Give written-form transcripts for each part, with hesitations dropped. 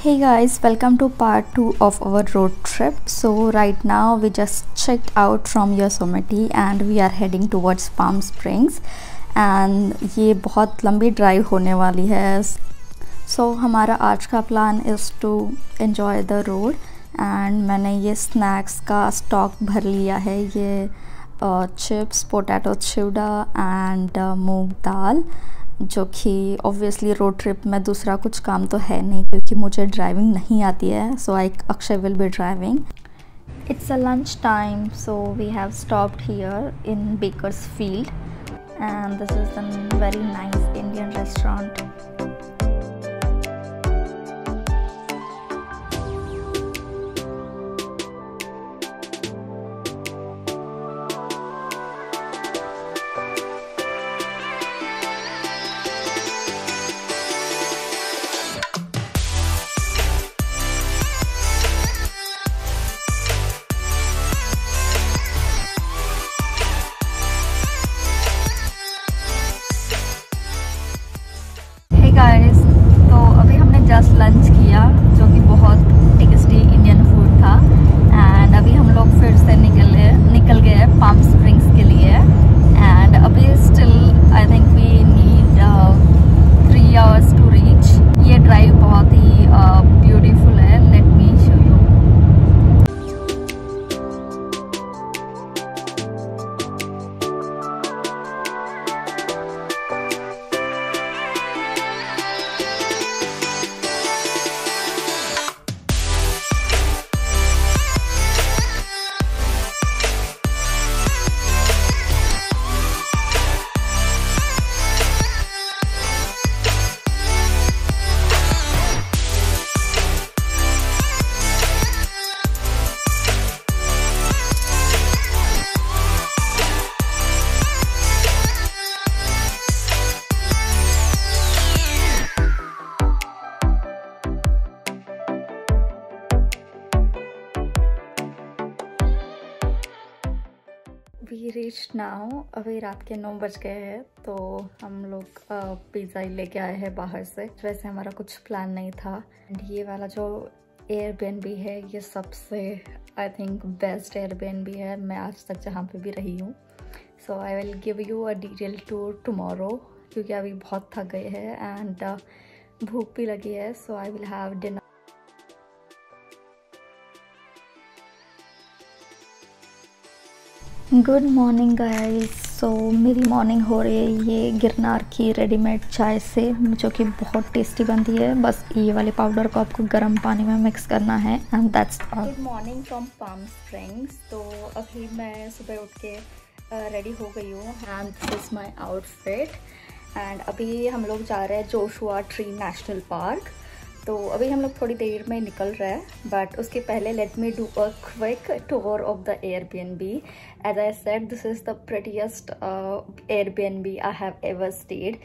Hey guys, welcome to part 2 of our road trip. So right now we just checked out from Yosemite and we are heading towards Palm Springs and ये बहुत लंबी drive होने वाली है. So हमारा आज का plan is to enjoy the road and मैंने ये स्नैक्स का स्टॉक भर लिया है. ये chips, potato chivda and moong dal, जो कि ऑब्वियसली रोड ट्रिप में दूसरा कुछ काम तो है नहीं क्योंकि मुझे ड्राइविंग नहीं आती है. So Akshay will be driving. It's a lunch time, so we have stopped here in Bakersfield and this is a very nice Indian restaurant. Guys, तो अभी हमने जस्ट लंच किया जो कि बहुत टेस्टी इंडियन फूड था एंड अभी हम लोग फिर से निकल गए पाम स्प्रिंग्स के लिए एंड अभी still I think we need 3 hours to reach. ये ड्राइव बहुत ही ब्यूटीफुल है. Let me show you. We reach now. अभी रात के 9 बज गए हैं तो हम लोग पिज़्ज़ा ही लेके आए हैं बाहर से. वैसे हमारा कुछ प्लान नहीं था एंड ये वाला जो एयरबीएनबी है ये सबसे आई थिंक बेस्ट एयरबीएनबी है मैं आज तक जहाँ पे भी रही हूँ. So I will give you a detail tour tomorrow क्योंकि अभी बहुत थक गए हैं एंड भूख भी लगी है. So I will have dinner. Good morning guys. So मेरी मॉर्निंग हो रही है ये गिरनार की रेडीमेड चाय से जो कि बहुत टेस्टी बनती है. बस ये वाले पाउडर को आपको गर्म पानी में मिक्स करना है and that's all. Good morning from Palm Springs. तो अभी मैं सुबह उठ के रेडी हो गई हूँ and this is my outfit and अभी हम लोग जा रहे हैं जोशुआ ट्री नेशनल पार्क. तो अभी हम लोग थोड़ी देर में निकल रहे हैं बट उसके पहले let me do a quick tour of the Airbnb. As I said this is the prettiest Airbnb I have ever stayed.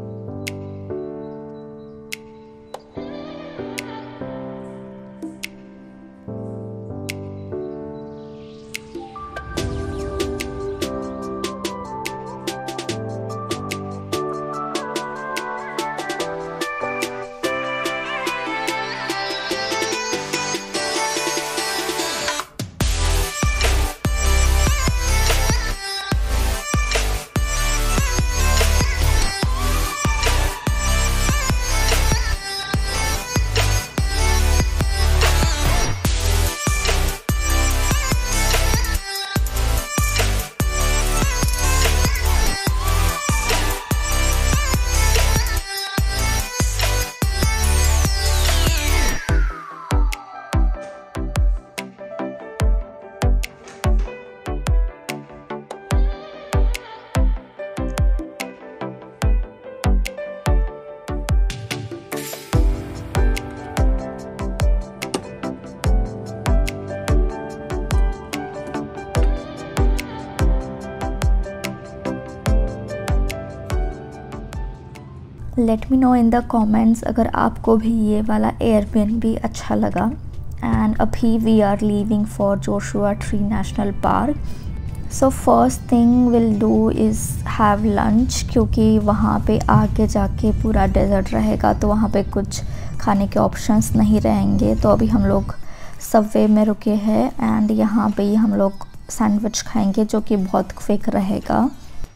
Let me know in the comments अगर आपको भी ये वाला एयरबीएनबी अच्छा लगा. एंड अभी we are leaving for Joshua Tree National Park. So first thing will do is have lunch, क्योंकि वहाँ पे आगे जाके पूरा डेजर्ट रहेगा तो वहाँ पे कुछ खाने के ऑप्शंस नहीं रहेंगे। तो अभी हम लोग सबवे में रुके हैं एंड यहाँ पे ही हम लोग सैंडविच खाएंगे जो कि बहुत क्विक रहेगा।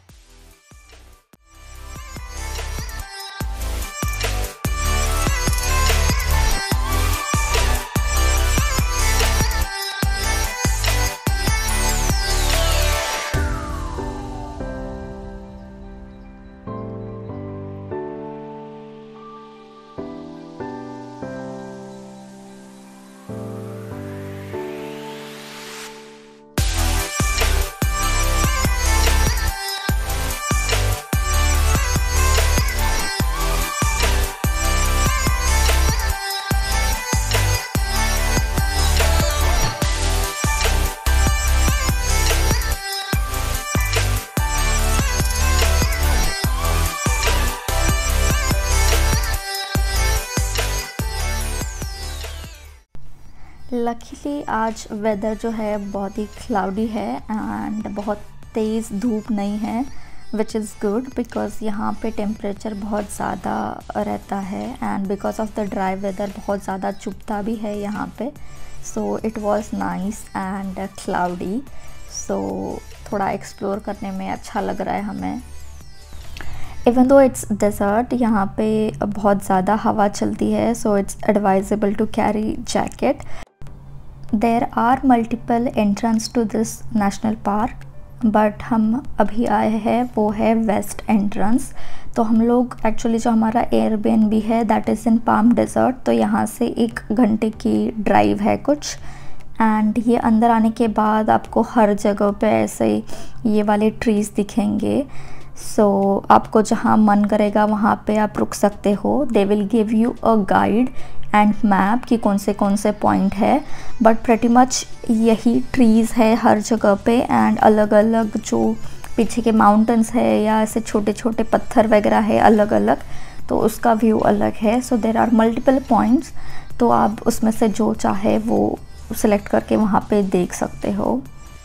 लकीली आज वेदर जो है बहुत ही क्लाउडी है एंड बहुत तेज़ धूप नहीं है, विच इज़ गुड बिकॉज़ यहाँ पे टेम्परेचर बहुत ज़्यादा रहता है and because of the dry weather बहुत ज़्यादा चुभता भी है यहाँ पे। So it was nice and cloudy, so थोड़ा एक्सप्लोर करने में अच्छा लग रहा है हमें। इवन दो इट्स डेजर्ट, यहाँ पे बहुत ज़्यादा हवा चलती है, so it's advisable to carry jacket. There are multiple entrance to this national park, but हम अभी आए हैं वो है वेस्ट एंट्रेंस। तो हम लोग एक्चुअली जो हमारा एयरबीएनबी है that is in Palm Desert, तो यहाँ से 1 घंटे की ड्राइव है कुछ। एंड ये अंदर आने के बाद आपको हर जगह पे ऐसे ये वाले ट्रीज़ दिखेंगे। सो आपको जहाँ मन करेगा वहाँ पे आप रुक सकते हो। They will give you a guide and map कि कौन से पॉइंट है, बट प्रेटी मच यही ट्रीज़ है हर जगह पे एंड अलग अलग जो पीछे के माउंटेन्स है या ऐसे छोटे छोटे पत्थर वगैरह है अलग अलग, तो उसका व्यू अलग है। So there are multiple points, तो आप उसमें से जो चाहे वो सिलेक्ट करके वहाँ पे देख सकते हो।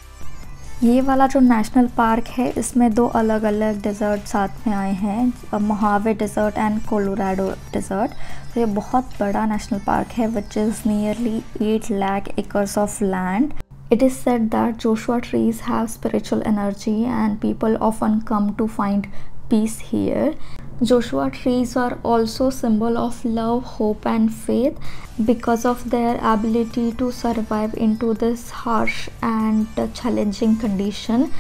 ये वाला जो नेशनल पार्क है इसमें 2 अलग अलग डेजर्ट साथ में आए हैं, Mojave Desert and Colorado Desert. तो ये बहुत बड़ा नेशनल पार्क है which is nearly 8 lakh acres of land. It is said that Joshua trees have spiritual energy and people often come to find peace here. Joshua trees are also symbol of love, hope and faith because of their ability to survive into this harsh and challenging condition.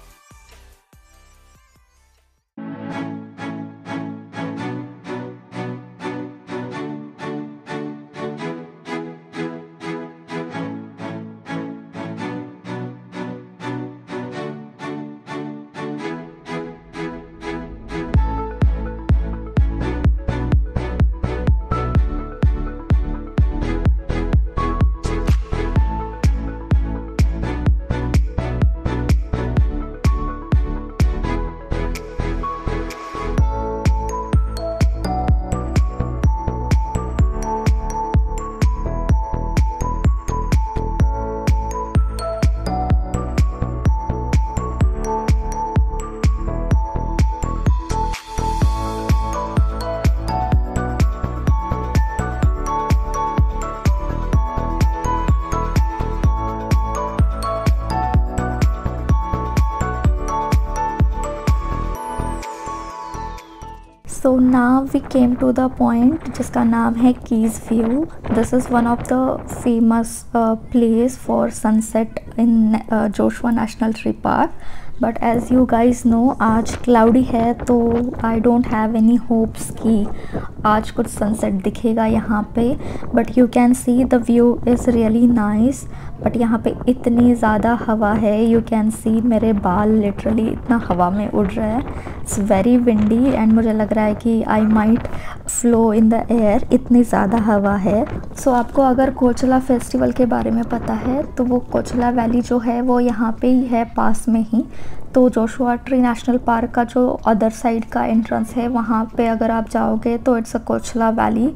So now we came to the point जिसका नाम है Keys View. This is one of the famous place for sunset in Joshua National Tree Park, but as you guys know आज cloudy है, तो I don't have any hopes कि आज कुछ sunset दिखेगा यहाँ पे। But you can see the view is really nice, but यहाँ पे इतनी ज़्यादा हवा है, यू कैन सी मेरे बाल लिटरली इतना हवा में उड़ रहा है। इट्स वेरी विंडी एंड मुझे लग रहा है कि I might flow in the air, इतनी ज़्यादा हवा है। सो आपको अगर कोचला फेस्टिवल के बारे में पता है तो वो कोचला वैली जो है वो यहाँ पे ही है पास में ही। तो जोशुआ ट्री नेशनल पार्क का जो अदर साइड का एंट्रेंस है वहाँ पे अगर आप जाओगे तो it's a Coachella Valley.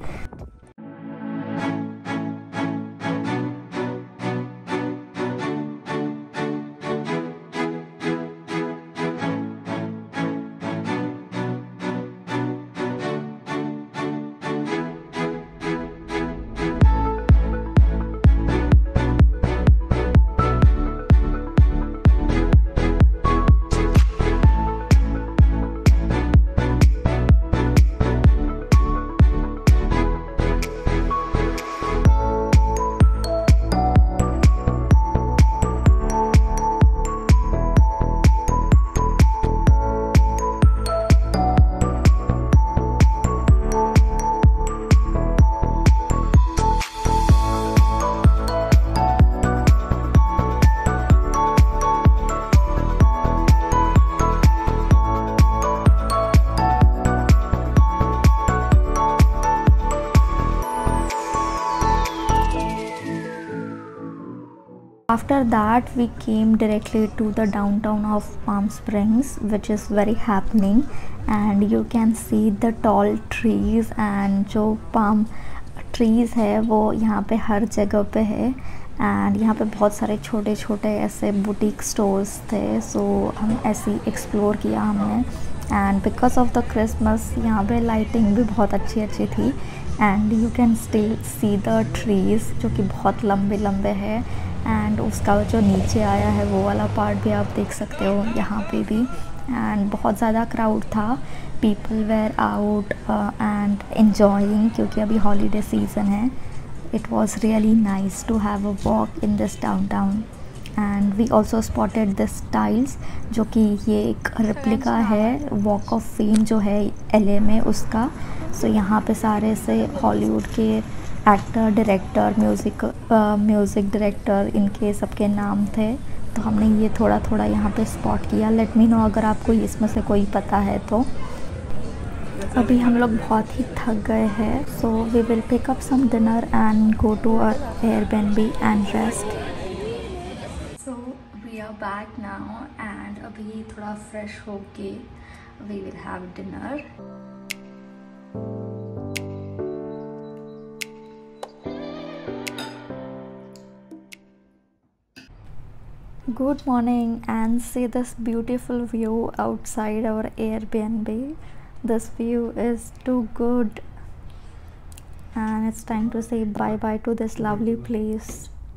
that we came directly to the downtown of Palm Springs, which is very happening, and you can see the tall trees, and जो palm trees है वो यहाँ पे हर जगह पे है, एंड यहाँ पे बहुत सारे छोटे छोटे ऐसे बुटीक स्टोर्स थे, सो हम ऐसे एक्सप्लोर किया हमने। And because of the Christmas यहाँ पे लाइटिंग भी बहुत अच्छी थी, and you can still see the trees जो कि बहुत लंबे लंबे हैं, एंड उसका जो नीचे आया है वो वाला पार्ट भी आप देख सकते हो यहाँ पे भी। एंड बहुत ज़्यादा क्राउड था, people were out and enjoying, क्योंकि अभी हॉलीडे सीज़न है। It was really nice to have a walk in this downtown, and we also spotted this tiles, जो कि ये एक रेप्लिका है वॉक ऑफ फेम जो है LA में उसका। सो यहाँ पे सारे से हॉलीवुड के एक्टर, डायरेक्टर, म्यूज़िक डायरेक्टर, इनके सबके नाम थे, तो हमने ये थोड़ा थोड़ा यहाँ पे स्पॉट किया। लेट मी नो अगर आपको इसमें से कोई पता है तो। अभी हम लोग बहुत ही थक गए हैं, so we will pick up some dinner and go to our Airbnb and rest. So we are back now, and अभी थोड़ा फ्रेश होके we will have dinner. Good morning, and see this beautiful view outside our Airbnb. This view is too good, and it's time to say bye bye to this lovely place.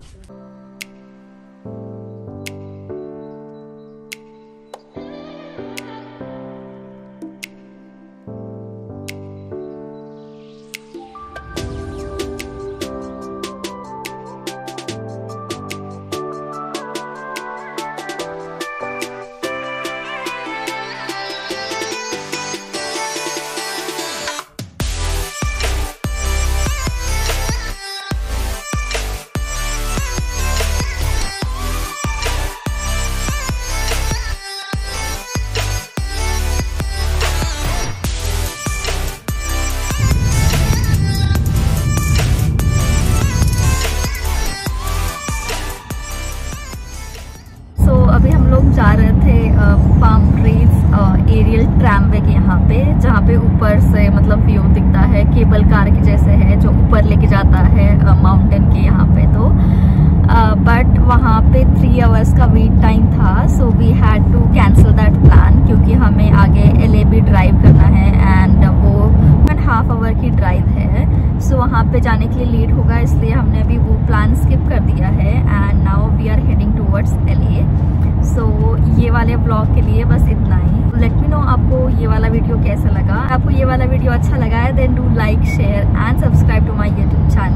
अभी हम लोग जा रहे थे palm trees aerial tramway के यहाँ पे, जहाँ पे ऊपर से मतलब व्यू दिखता है, केबल कार के जैसे है जो ऊपर लेके जाता है माउंटेन के यहाँ पे। तो बट वहाँ पे 3 आवर्स का वेट टाइम था, so we had to cancel that plan, क्योंकि हमें आगे LA भी ड्राइव करना है, एंड वो 1.5 आवर की ड्राइव है। सो वहाँ पे जाने के लिए लेट होगा, इसलिए हमने अभी वो प्लान स्किप कर दिया है, and now we are heading towards LA। सो ये वाले ब्लॉग के लिए बस इतना ही। लेट मी नो आपको ये वाला वीडियो कैसा लगा। आपको ये वाला वीडियो अच्छा लगा है then do like, share and subscribe to my YouTube channel.